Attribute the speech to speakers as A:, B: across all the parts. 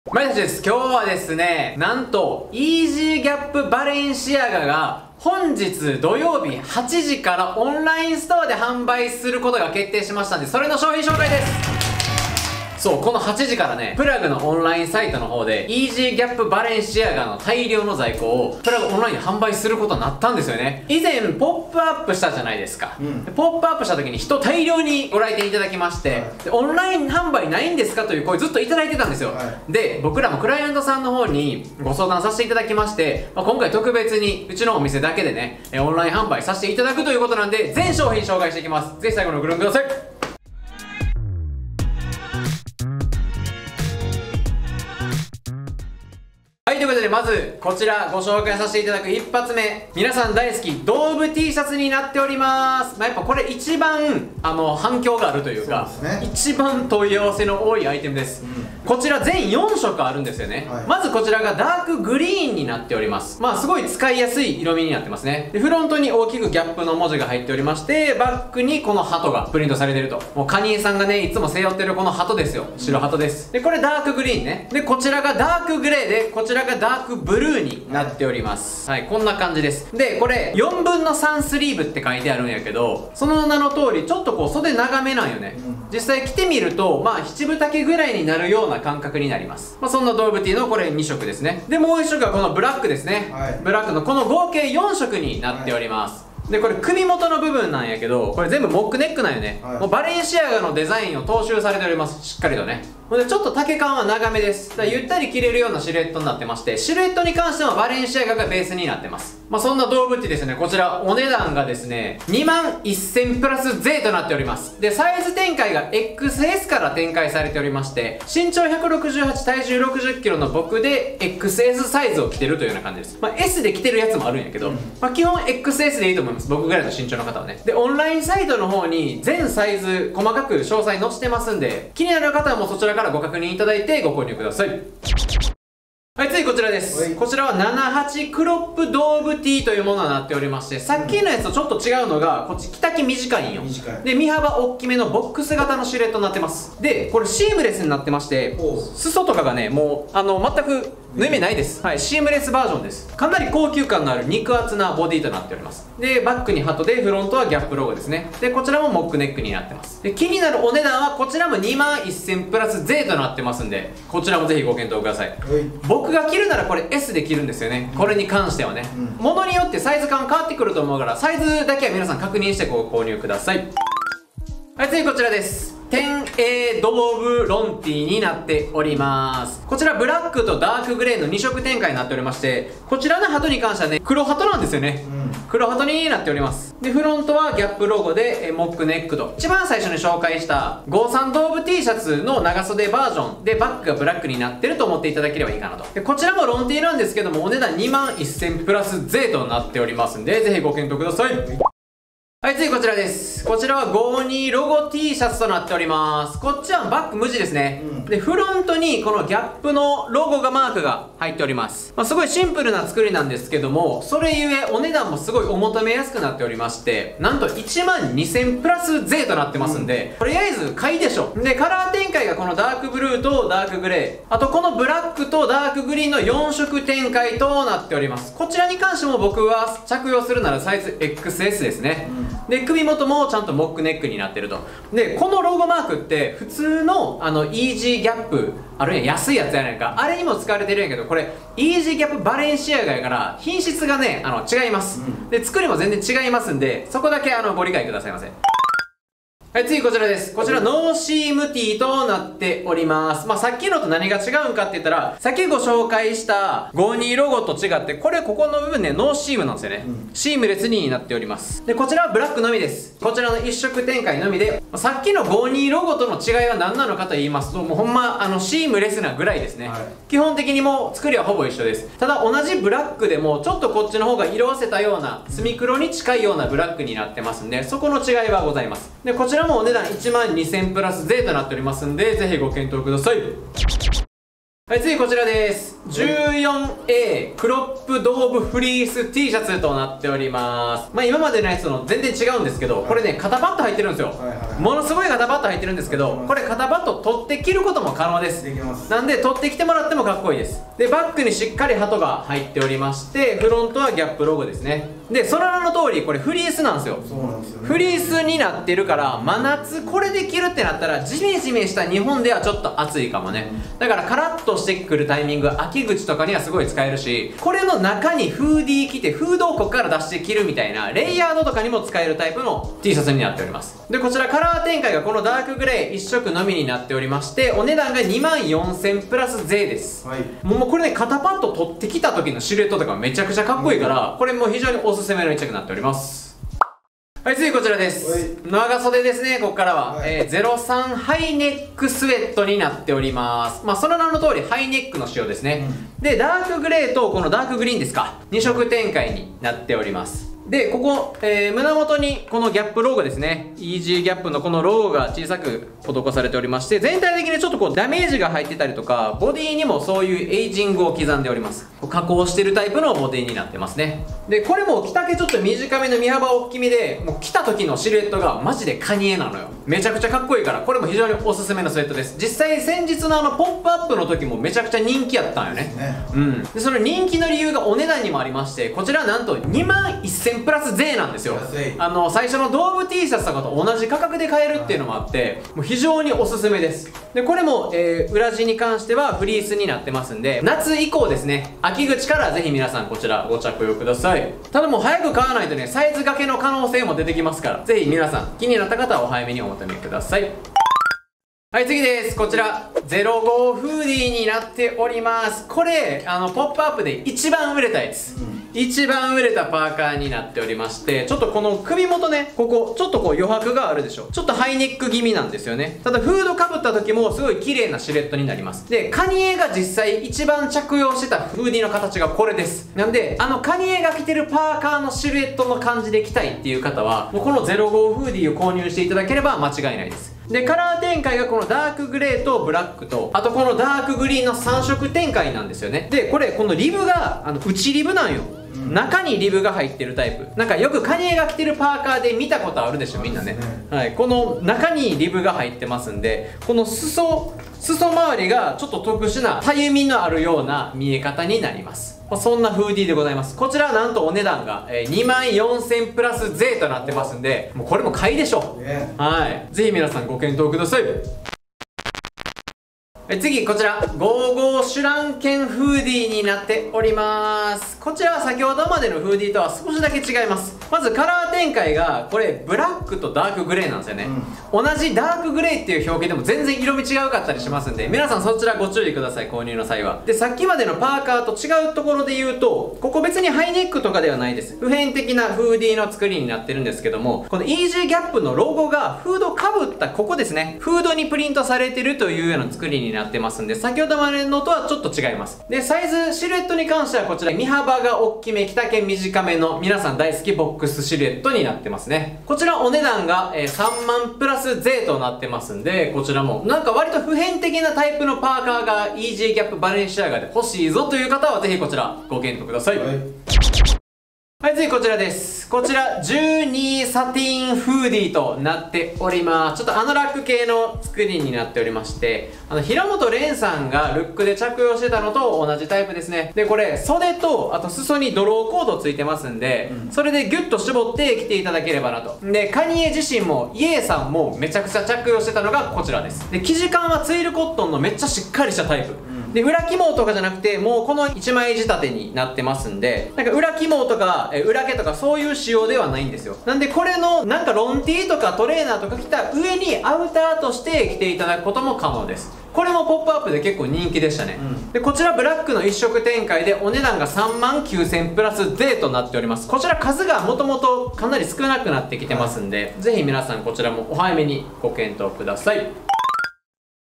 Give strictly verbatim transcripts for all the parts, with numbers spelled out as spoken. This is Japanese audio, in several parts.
A: マリタチです。今日はですね、なんとイージーギャップバレンシアガが本日土曜日はちじからオンラインストアで販売することが決定しましたんで、それの商品紹介です。そう、このはちじからね、プラグのオンラインサイトの方で、イージーギャップバレンシアガの大量の在庫を、プラグオンラインで販売することになったんですよね。以前、ポップアップしたじゃないですか。うん、ポップアップした時に人大量にご来店いただきまして、はい、でオンライン販売ないんですかという声ずっといただいてたんですよ。はい、で、僕らもクライアントさんの方にご相談させていただきまして、まあ、今回特別にうちのお店だけでね、オンライン販売させていただくということなんで、全商品紹介していきます。ぜひ最後のご覧ください。はい、ということで、まず、こちらご紹介させていただく一発目。皆さん大好き、ドーブ T シャツになっております。まあ、やっぱこれ一番、あの、反響があるというか、ね、一番問い合わせの多いアイテムです。うん、こちら全よんしょくあるんですよね。はい、まずこちらがダークグリーンになっております。まあ、すごい使いやすい色味になってますね。で、フロントに大きくギャップの文字が入っておりまして、バックにこの鳩がプリントされてると。もうカニエさんがね、いつも背負ってるこの鳩ですよ。白鳩です。で、これダークグリーンね。で、こちらがダークグレーで、こちらがダークブルーになっております。はい、こんな感じです。で、これよんぶんのさんスリーブって書いてあるんやけど、その名の通りちょっとこう袖長めなんよね。うん、実際着てみると、まあ七分丈ぐらいになるような感覚になります。まあそんなドーブティーのこれにしょくですね。で、もういっしょくはこのブラックですね。はい、ブラックのこの合計よんしょくになっております。はい、で、これ首元の部分なんやけど、これ全部モックネックなんよね。はい、もうバレンシアガのデザインを踏襲されております。しっかりとね。ほんでちょっと丈感は長めです。だからゆったり着れるようなシルエットになってまして、シルエットに関してはバレンシアガがベースになってます。まあそんなドーブティですね、こちらお値段がですね、にまんせんプラス税となっております。で、サイズ展開が エックスエス から展開されておりまして、身長ひゃくろくじゅうはち、体重ろくじゅっキロの僕で エックスエス サイズを着てるというような感じです。まあ S で着てるやつもあるんやけど、うん、まあ基本 エックスエス でいいと思います。僕ぐらいの身長の方はね。で、オンラインサイトの方に全サイズ細かく詳細載せてますんで、気になる方はもうそちらからご確認いただいてご購入ください。はい、次こちらです。こちらはななはちクロップドーブ T というものになっておりまして、さっきのやつとちょっと違うのが、こっち着丈短いんよ。で、身幅大きめのボックス型のシルエットになってます。で、これシームレスになってまして、裾とかがね、もう、あの、全く縫い目ないです。はい、シームレスバージョンです。かなり高級感のある肉厚なボディとなっております。で、バックに鳩で、フロントはギャップロゴですね。で、こちらもモックネックになってます。で、気になるお値段はこちらもにまんせんプラス税となってますんで、こちらもぜひご検討ください。はい、僕が着るならこれ エス で着るんですよね。これに関してはね。うん、ものによってサイズ感変わってくると思うから、サイズだけは皆さん確認してご購入ください。はい、次こちらです。テンエー ドーブロンティになっております。こちらブラックとダークグレーのにしょく展開になっておりまして、こちらの鳩に関してはね、黒鳩なんですよね。うん、黒鳩になっております。で、フロントはギャップロゴでえモックネックと。一番最初に紹介したごじゅうさんドーブ T シャツの長袖バージョンでバックがブラックになってると思っていただければいいかなと。で、こちらもロンティなんですけども、お値段にまんせんプラス税となっておりますんで、ぜひご検討ください。はい、次こちらです。こちらはごじゅうにロゴ T シャツとなっております。こっちはバック無地ですね。うん、で、フロントにこのギャップのロゴがマークが入っております。まあ、すごいシンプルな作りなんですけども、それゆえお値段もすごいお求めやすくなっておりまして、なんといちまんにせんプラス税となってますんで、うん、とりあえず買いでしょ。で、カラー展開がこのダークブルーとダークグレー、あとこのブラックとダークグリーンのよんしょく展開となっております。こちらに関しても僕は着用するならサイズ エックスエス ですね。うん、で、首元もちゃんとモックネックになってると。で、このロゴマークって普通のあのイージーギャップあるんや、安いやつやないか、あれにも使われてるんやけど、これイージーギャップバレンシアガやから品質がね、あの違います。うん、で、作りも全然違いますんで、そこだけあのご理解くださいませ。はい、次こちらです。こちらノーシームティーとなっております。まあ、さっきのと何が違うんかって言ったら、さっきご紹介したごじゅうにロゴと違って、これここの部分ね、ノーシームなんですよね。うん、シームレスになっております。で、こちらはブラックのみです。こちらの一色展開のみで、さっきのごじゅうにロゴとの違いは何なのかと言いますと、もうほんま、あの、シームレスなぐらいですね。はい、基本的にもう作りはほぼ一緒です。ただ同じブラックでも、ちょっとこっちの方が色あせたような、墨黒に近いようなブラックになってますんで、そこの違いはございます。で、こちらもお値段いちまんにせんプラス税となっておりますんで、ぜひご検討ください。はい、次こちらです。じゅうよんエー クロップドーブフリース T シャツとなっております。まあ今までのやつとの全然違うんですけど、これね、肩パッド入ってるんですよ。 ものすごい肩パッド入ってるんですけど、これ肩パッド取って着ることも可能です。
B: できます。
A: なんで取ってきてもらってもかっこいいです。でバックにしっかり鳩が入っておりまして、フロントはギャップロゴですね。でその名の通りこれフリースなんですよ。
B: そうなんですよね。
A: フリースになってるから真夏これで着るってなったらジメジメした日本ではちょっと暑いかもね。だからカラッとしてくるタイミング、秋口とかにはすごい使えるし、これの中にフーディー着てフードをここから出して着るみたいなレイヤードとかにも使えるタイプの T シャツになっております。でこちらカラー展開がこのダークグレー一色のみになっておりまして、お値段がにまんよんせんプラス税です。はい、もうこれね肩パッド取ってきた時のシルエットとかめちゃくちゃかっこいいから、これも非常におすすめの一着になっております。はい、次こちらです。長袖ですね、ここからは。はい、えー、ゼロさんハイネックスウェットになっております。まあ、その名の通りハイネックの仕様ですね。うん、で、ダークグレーとこのダークグリーンですか。に色展開になっております。で、ここ、えー、胸元にこのギャップロゴですね。イージーギャップのこのロゴが小さく施されておりまして、全体的にちょっとこうダメージが入ってたりとか、ボディにもそういうエイジングを刻んでおります。加工してるタイプのボディになってますね。で、これも着丈ちょっと短めの身幅大きめで、もう着た時のシルエットがマジでカニエなのよ。めちゃくちゃかっこいいから、これも非常におすすめのスウェットです。実際先日のあのポップアップの時もめちゃくちゃ人気やったんよね。ね、うん。で、その人気の理由がお値段にもありまして、こちらなんとにまんせんプラス税なんですよ。あの最初のドーム T シャツとかと同じ価格で買えるっていうのもあって、もう非常におすすめです。でこれも、えー、裏地に関してはフリースになってますんで、夏以降ですね、秋口からぜひ皆さんこちらご着用ください。ただもう早く買わないとね、サイズ掛けの可能性も出てきますから、ぜひ皆さん気になった方はお早めにお求めください。はい、次です。こちら、ゼロごフーディーになっております。これ、あの、ポップアップで一番売れたやつ。うん、一番売れたパーカーになっておりまして、ちょっとこの首元ね、ここ、ちょっとこう余白があるでしょ。ちょっとハイネック気味なんですよね。ただ、フードかぶった時もすごい綺麗なシルエットになります。で、カニエが実際一番着用してたフーディーの形がこれです。なんで、あの、カニエが着てるパーカーのシルエットの感じで着たいっていう方は、もうこのゼロごフーディーを購入していただければ間違いないです。で、カラー展開がこのダークグレーとブラックと、あとこのダークグリーンのさん色展開なんですよね。で、これ、このリブが、あの、内リブなんよ。うん、中にリブが入ってるタイプ。なんかよくカニエが着てるパーカーで見たことあるでしょ、みんなね。はい。この中にリブが入ってますんで、この裾、裾周りがちょっと特殊な、たゆみのあるような見え方になります。そんなフーディーでございます。こちらなんとお値段がにまんよんせんプラス税となってますんで、もうこれも買いでしょう。ね、はい。ぜひ皆さんご検討ください。次、こちら、ゴーゴーシュランケンフーディーになっております。こちらは先ほどまでのフーディーとは少しだけ違います。まずカラー展開が、これ、ブラックとダークグレーなんですよね。うん、同じダークグレーっていう表記でも全然色味違うかったりしますんで、皆さんそちらご注意ください、購入の際は。で、さっきまでのパーカーと違うところで言うと、ここ別にハイネックとかではないです。普遍的なフーディーの作りになってるんですけども、この イージーギャップのロゴがフードかぶったここですね。フードにプリントされてるというような作りになってますんで、先ほどまでのとはちょっと違います。で、サイズ、シルエットに関してはこちら、身幅が大きめ、着丈短めの皆さん大好きボックスシルエットになってますね。こちらお値段が、えー、さんまんプラス税となってますんで、こちらもなんか割と普遍的なタイプのパーカーが イージーギャップバレンシアガで欲しいぞという方はぜひこちらご検討ください。はい、はい、次こちらです。こちらじゅうにサティンフーディーとなっております。ちょっとアノラック系の作りになっておりまして、あの、平本蓮さんがルックで着用してたのと同じタイプですね。で、これ、袖と、あと裾にドローコードついてますんで、うん、それでギュッと絞って着ていただければなと。で、カニエ自身も、イエーさんもめちゃくちゃ着用してたのがこちらです。で、生地感はツイルコットンのめっちゃしっかりしたタイプ。で、裏起毛とかじゃなくて、もうこのいちまい仕立てになってますんで、なんか裏起毛とか、え裏毛とかそういう仕様ではないんですよ。なんでこれの、なんかロンティーとかトレーナーとか着た上にアウターとして着ていただくことも可能です。これもポップアップで結構人気でしたね。うん、で、こちらブラックの一色展開でお値段がさんまんきゅうせんプラス税となっております。こちら数がもともとかなり少なくなってきてますんで、はい、ぜひ皆さんこちらもお早めにご検討ください。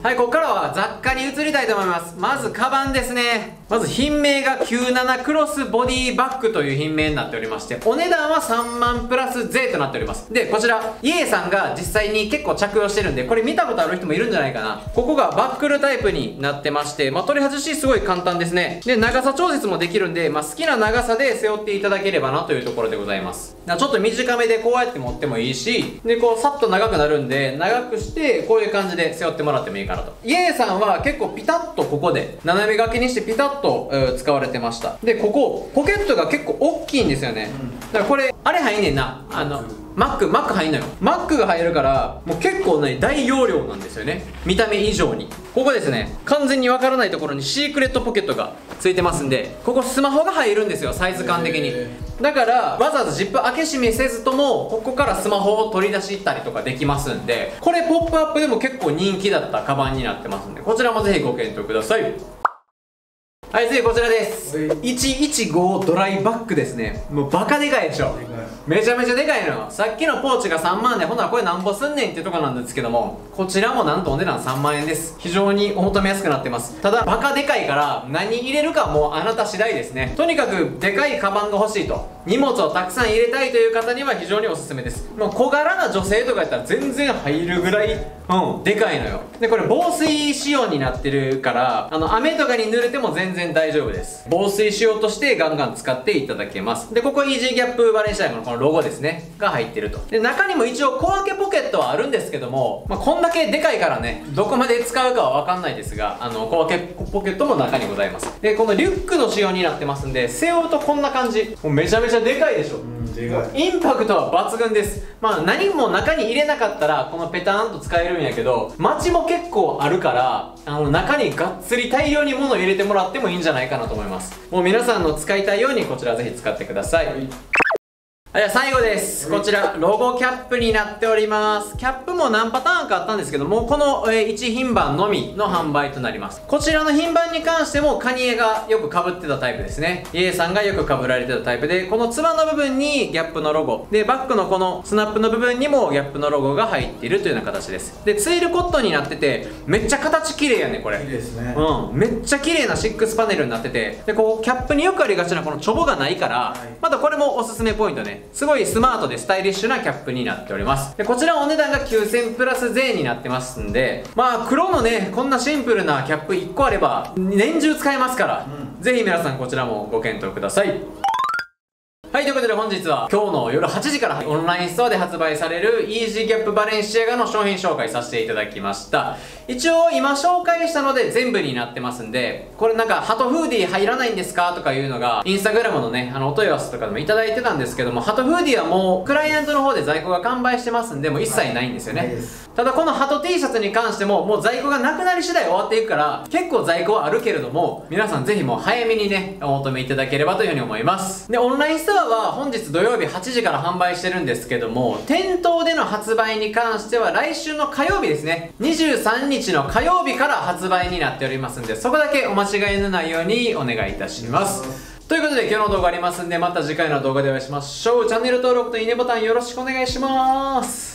A: はい、ここからは雑貨に移りたいと思います。まず、カバンですね。まず、品名がきゅうじゅうななクロスボディバッグという品名になっておりまして、お値段はさんまんプラス税となっております。で、こちら、イエさんが実際に結構着用してるんで、これ見たことある人もいるんじゃないかな。ここがバックルタイプになってまして、まあ、取り外しすごい簡単ですね。で、長さ調節もできるんで、まあ、好きな長さで背負っていただければなというところでございます。ちょっと短めでこうやって持ってもいいし、で、こう、さっと長くなるんで、長くして、こういう感じで背負ってもらってもいいかなと。イエさんは結構ピタッとここで、斜め掛けにしてピタッと、えー、使われてました。で、ここ、ポケットが結構大きいんですよね。だからこれ、あれ入んねんな。あの、マック、マック入んのよ。マックが入るから、もう結構ね、大容量なんですよね。見た目以上に。ここですね、完全にわからないところにシークレットポケットがついてますんで、ここスマホが入るんですよ、サイズ感的に。だから、わざわざジップ開け閉めせずとも、ここからスマホを取り出したりとかできますんで、これポップアップでも結構人気だったカバンになってますんで、こちらもぜひご検討ください。はい、次こちらです。いちいちごドライバッグですね。もうバカでかいでしょ。めちゃめちゃでかいのよ。さっきのポーチがさんまんで、ほんならこれなんぼすんねんっていうところなんですけども、こちらもなんとお値段さんまんえんです。非常にお求めやすくなってます。ただ、バカでかいから何入れるかもうあなた次第ですね。とにかくでかいカバンが欲しいと、荷物をたくさん入れたいという方には非常におすすめです。もう小柄な女性とかやったら全然入るぐらい、うん、でかいのよ。で、これ防水仕様になってるから、あの、雨とかに濡れても全然大丈夫です。防水仕様としてガンガン使っていただけます。で、ここイージーギャップバレンシアガのこのロゴですね、が入ってると。で、中にも一応小分けポケットはあるんですけども、まあ、こんだけでかいからね、どこまで使うかはわかんないですが、あの、小分けポケットも中にございます。で、このリュックの仕様になってますんで、背負うとこんな感じ。もうめちゃめちゃでかいでしょ。インパクトは抜群です。まあ何も中に入れなかったらこのペターンと使えるんやけど、街も結構あるから、あの中にがっつり大量に物を入れてもらってもいいんじゃないかなと思います。もう皆さんの使いたいようにこちらぜひ使ってください。はい、最後です。こちら、ロゴキャップになっております。キャップも何パターンかあったんですけども、この、えー、いち品番のみの販売となります。こちらの品番に関しても、カニエがよく被ってたタイプですね。イエさんがよく被られてたタイプで、このつばの部分にギャップのロゴ。で、バックのこのスナップの部分にもギャップのロゴが入っているというような形です。で、ツイルコットンになってて、めっちゃ形綺麗やね、これ。
B: 綺麗ですね。
A: うん。めっちゃ綺麗なシックスパネルになってて、で、こう、キャップによくありがちなこのチョボがないから、はい、またこれもおすすめポイントね。すごいスマートでスタイリッシュなキャップになっております。で、こちらお値段がきゅうせんプラス税になってますんで、まあ黒のね、こんなシンプルなキャップいっこあれば年中使えますから、うん、ぜひ皆さんこちらもご検討ください。はい、ということで本日は今日の夜はちじからオンラインストアで発売されるイージーギャップバレンシアガの商品紹介させていただきました。一応今紹介したので全部になってますんで、これなんかハトフーディー入らないんですかとかいうのがインスタグラムのね、あのお問い合わせとかでもいただいてたんですけども、ハトフーディーはもうクライアントの方で在庫が完売してますんで、もう一切ないんですよね。ただこのハト T シャツに関してももう在庫がなくなり次第終わっていくから結構在庫はあるけれども、皆さんぜひもう早めにねお求めいただければというふうに思います。で、オンラインストアは本日土曜日はちじから販売してるんですけども、店頭での発売に関しては来週の火曜日ですね、にじゅうさんにちの火曜日から発売になっておりますんで、そこだけお間違いのないようにお願いいたします。ということで今日の動画ありますんで、また次回の動画でお会いしましょう。チャンネル登録といいねボタンよろしくお願いします。